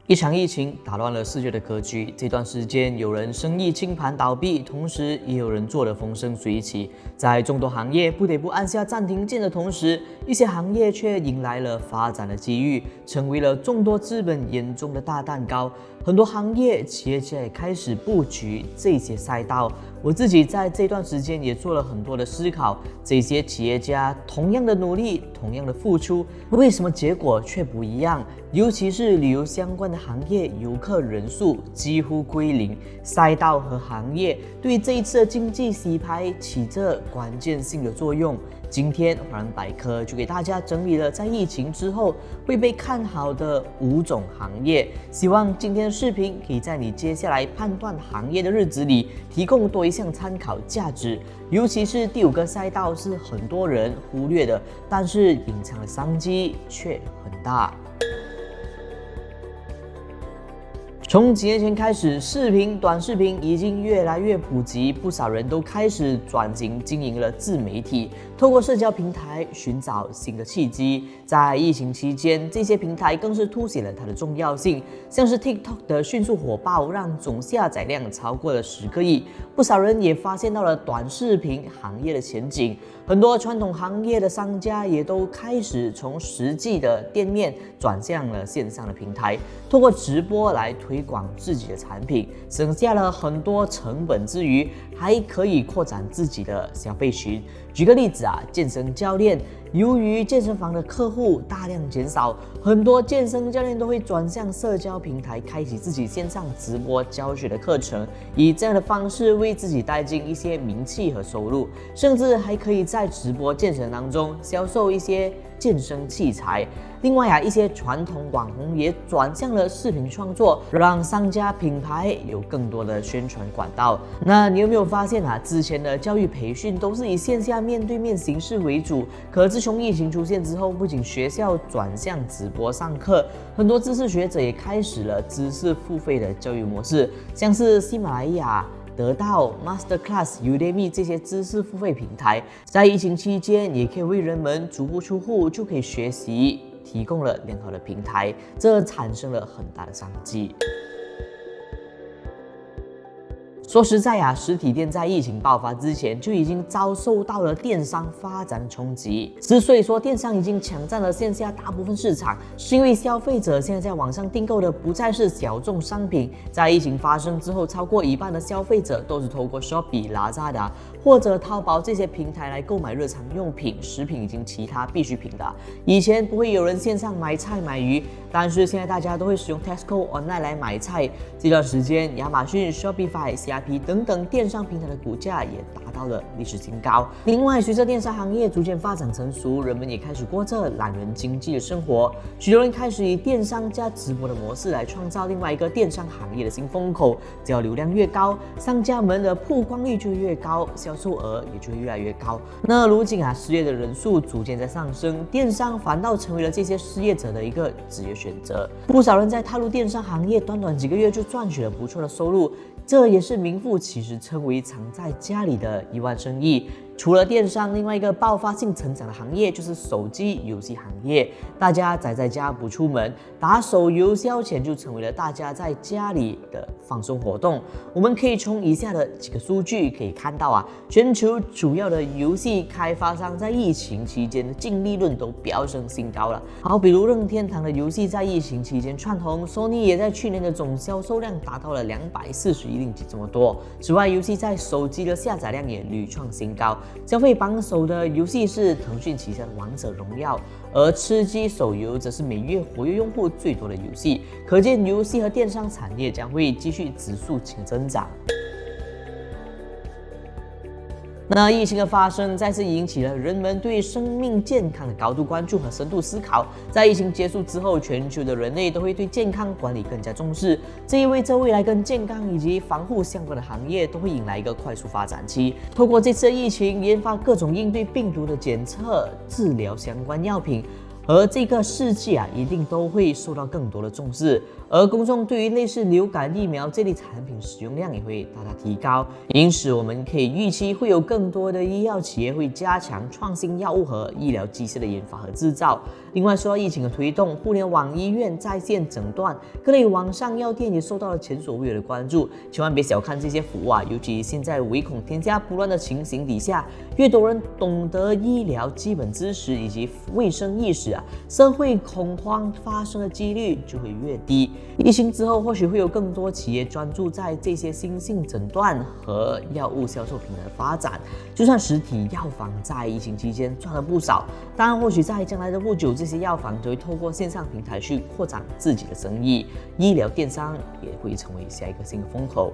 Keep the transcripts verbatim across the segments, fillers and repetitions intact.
一场疫情打乱了世界的格局。这段时间，有人生意清盘倒闭，同时也有人做得风生水起。在众多行业不得不按下暂停键的同时，一些行业却迎来了发展的机遇，成为了众多资本眼中的大蛋糕。很多行业企业家也开始布局这些赛道。我自己在这段时间也做了很多的思考，这些企业家同样的努力，同样的付出，为什么结果却不一样？尤其是旅游相关的行业，游客人数几乎归零，赛道和行业对这一次的经济洗牌起着关键性的作用。今天华人百科就给大家整理了在疫情之后会被看好的五种行业，希望今天的视频可以在你接下来判断行业的日子里提供多一项参考价值。尤其是第五个赛道是很多人忽略的，但是隐藏的商机却很大。从几年前开始，视频、短视频已经越来越普及，不少人都开始转型经营了自媒体，透过社交平台寻找新的契机。在疫情期间，这些平台更是凸显了它的重要性。像是 TikTok 的迅速火爆，让总下载量超过了十个亿，不少人也发现到了短视频行业的前景。很多传统行业的商家也都开始从实际的店面转向了线上的平台，透过直播来推广自己的产品，省下了很多成本之余，还可以扩展自己的消费群。举个例子啊，健身教练，由于健身房的客户大量减少，很多健身教练都会转向社交平台，开启自己线上直播教学的课程，以这样的方式为自己带进一些名气和收入，甚至还可以在直播健身当中销售一些健身器材。另外啊，一些传统网红也转向了视频创作，让商家品牌有更多的宣传管道。那你有没有发现啊，之前的教育培训都是以线下面对面形式为主，可自从疫情出现之后，不仅学校转向直播上课，很多知识学者也开始了知识付费的教育模式，像是喜马拉雅、得到、Masterclass、Udemy 这些知识付费平台，在疫情期间也可以为人们足不出户就可以学习，提供了良好的平台，这产生了很大的商机。说实在啊，实体店在疫情爆发之前就已经遭受到了电商发展的冲击。之所以说电商已经抢占了线下大部分市场，是因为消费者现在在网上订购的不再是小众商品。在疫情发生之后，超过一半的消费者都是透过 Shopee、Lazada 或者淘宝这些平台来购买日常用品、食品以及其他必需品的。以前不会有人线上买菜买鱼，但是现在大家都会使用 Tesco Online 来买菜。这段时间，亚马逊、Shopify、C R P 等等电商平台的股价也达到了历史新高。另外，随着电商行业逐渐发展成熟，人们也开始过着懒人经济的生活。许多人开始以电商加直播的模式来创造另外一个电商行业的新风口。只要流量越高，商家们的曝光率就越高，销售额也就会越来越高。那如今啊，失业的人数逐渐在上升，电商反倒成为了这些失业者的一个职业选择。不少人在踏入电商行业，短短几个月就赚取了不错的收入。这也是名副其实称为藏在家里的亿万生意。除了电商，另外一个爆发性成长的行业就是手机游戏行业。大家宅在家不出门，打手游消遣就成为了大家在家里的放松活动。我们可以从以下的几个数据可以看到啊，全球主要的游戏开发商在疫情期间的净利润都飙升新高了。好，比如任天堂的游戏在疫情期间窜红 ，Sony 也在去年的总销售量达到了两百四十亿令吉这么多。此外，游戏在手机的下载量也屡创新高。消费榜首的游戏是腾讯旗下的《王者荣耀》，而吃鸡手游则是每月活跃用户最多的游戏。可见，游戏和电商产业将会继续指数型增长。那疫情的发生再次引起了人们对生命健康的高度关注和深度思考。在疫情结束之后，全球的人类都会对健康管理更加重视，这意味着未来跟健康以及防护相关的行业都会迎来一个快速发展期。透过这次的疫情，研发各种应对病毒的检测、治疗相关药品，而这个世纪啊，一定都会受到更多的重视。 而公众对于类似流感疫苗这类产品使用量也会大大提高，因此我们可以预期会有更多的医药企业会加强创新药物和医疗机械的研发和制造。另外，受到疫情的推动，互联网医院在线诊断，各类网上药店也受到了前所未有的关注。千万别小看这些服务啊，尤其现在唯恐天下不乱的情形底下，越多人懂得医疗基本知识以及卫生意识啊，社会恐慌发生的几率就会越低。疫情之后，或许会有更多企业专注在这些新性诊断和药物销售平台的发展。就算实体药房在疫情期间赚了不少，当然或许在将来的不久，这些药房就会透过线上平台去扩展自己的生意，医疗电商也会成为下一个新的风口。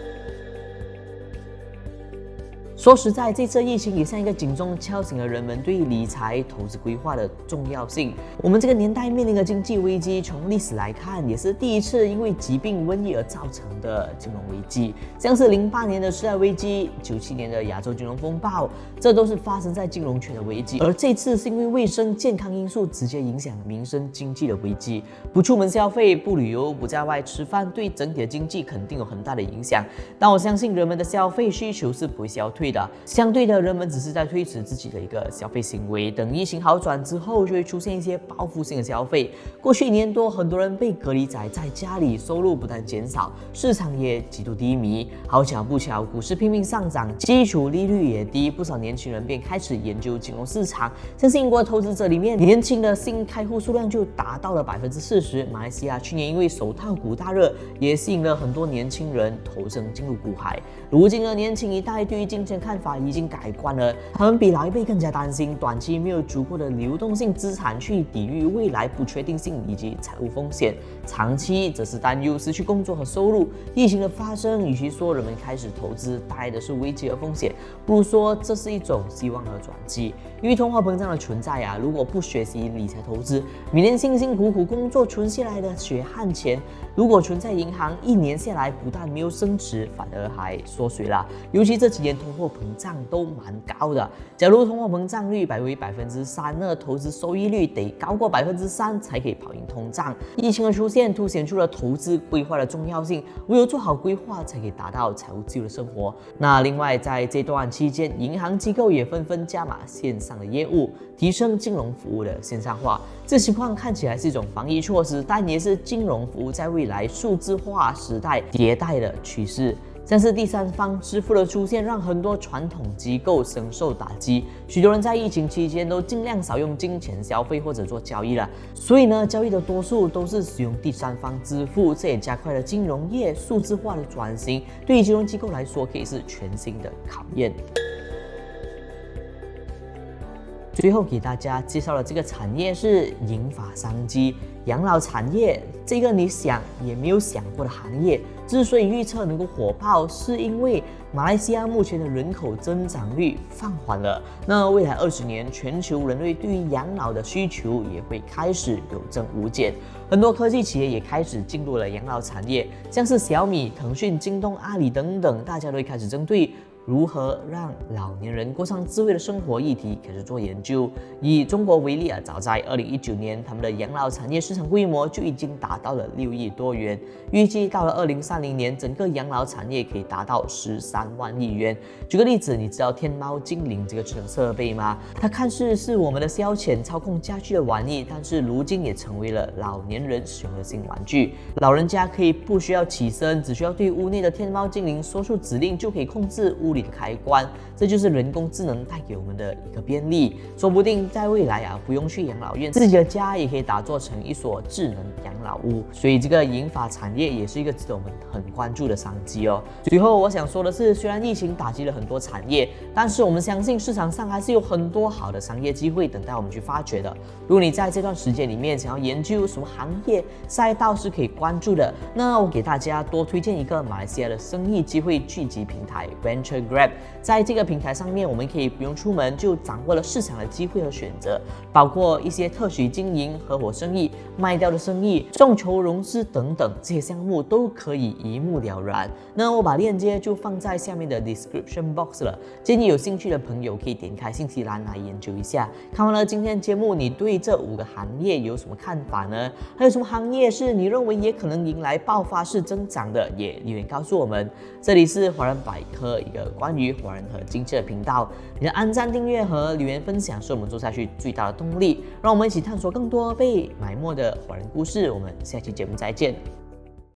说实在，这次疫情也像一个警钟，敲醒了人们对理财投资规划的重要性。我们这个年代面临的经济危机，从历史来看，也是第一次因为疾病瘟疫而造成的金融危机，像是零八年的次贷危机、九七年的亚洲金融风暴，这都是发生在金融圈的危机。而这次是因为卫生健康因素直接影响民生经济的危机，不出门消费、不旅游、不在外吃饭，对整体的经济肯定有很大的影响。但我相信人们的消费需求是不会消退的。相对的，人们只是在推迟自己的一个消费行为，等疫情好转之后，就会出现一些报复性的消费。过去一年多，很多人被隔离宅在家里，收入不但减少，市场也极度低迷。好巧不巧，股市拼命上涨，基础利率也低，不少年轻人便开始研究金融市场。像是英国的投资者里面，年轻的新开户数量就达到了百分之四十。马来西亚去年因为手套股大热，也吸引了很多年轻人投身进入股海。如今的年轻一代对于金钱看法已经改观了，他们比老一辈更加担心短期没有足够的流动性资产去抵御未来不确定性以及财务风险，长期则是担忧失去工作和收入。疫情的发生，与其说人们开始投资带来的是危机和风险，不如说这是一种希望和转机。因为通货膨胀的存在啊，如果不学习理财投资，每年辛辛苦苦工作存下来的血汗钱，如果存在银行，一年下来不但没有升值，反而还缩水了。尤其这几年通货膨胀都蛮高的，假如通货膨胀率摆为百分之三，那投资收益率得高过百分之三才可以跑赢通胀。疫情的出现凸显出了投资规划的重要性，唯有做好规划，才可以达到财务自由的生活。那另外，在这段期间，银行机构也纷纷加码线上的业务，提升金融服务的线上化。这情况看起来是一种防疫措施，但也是金融服务在未来数字化时代迭代的趋势。像是第三方支付的出现，让很多传统机构深受打击。许多人在疫情期间都尽量少用金钱消费或者做交易了，所以呢，交易的多数都是使用第三方支付，这也加快了金融业数字化的转型。对于金融机构来说，可以是全新的考验。最后给大家介绍的这个产业是银发商机，养老产业，这个你想也没有想过的行业。之所以预测能够火爆，是因为马来西亚目前的人口增长率放缓了，那未来二十年，全球人类对于养老的需求也会开始有增无减。很多科技企业也开始进入了养老产业，像是小米、腾讯、京东、阿里等等，大家都会开始针对如何让老年人过上智慧的生活议题开始做研究。以中国为例啊，早在二零一九年，他们的养老产业市场规模就已经达到了六亿多元，预计到了二零三零年，整个养老产业可以达到十三万亿元。举个例子，你知道天猫精灵这个智能设备吗？它看似是我们的消遣、操控家具的玩意，但是如今也成为了老年人使用的新玩具。老人家可以不需要起身，只需要对屋内的天猫精灵说出指令，就可以控制屋里的开关，这就是人工智能带给我们的一个便利。说不定在未来啊，不用去养老院，自己的家也可以打造成一所智能养老屋。所以这个银发产业也是一个值得我们很关注的商机哦。最后我想说的是，虽然疫情打击了很多产业，但是我们相信市场上还是有很多好的商业机会等待我们去发掘的。如果你在这段时间里面想要研究什么行业赛道是可以关注的，那我给大家多推荐一个马来西亚的生意机会聚集平台 Venture Grab。在这个平台上面，我们可以不用出门就掌握了市场的机会和选择，包括一些特许经营、合伙生意、卖掉的生意、众筹融资等等，这些项目都可以一目了然。那我把链接就放在下面的 description box 了，建议有兴趣的朋友可以点开信息栏来研究一下。看完了今天节目，你对这五个行业有什么看法呢？还有什么行业是你认为也可能迎来爆发式增长的？也留言告诉我们。这里是华人百科，一个关于华人和经济的频道。你的按赞、订阅和留言分享是我们做下去最大的动力。让我们一起探索更多被埋没的华人故事。我们下期节目再见。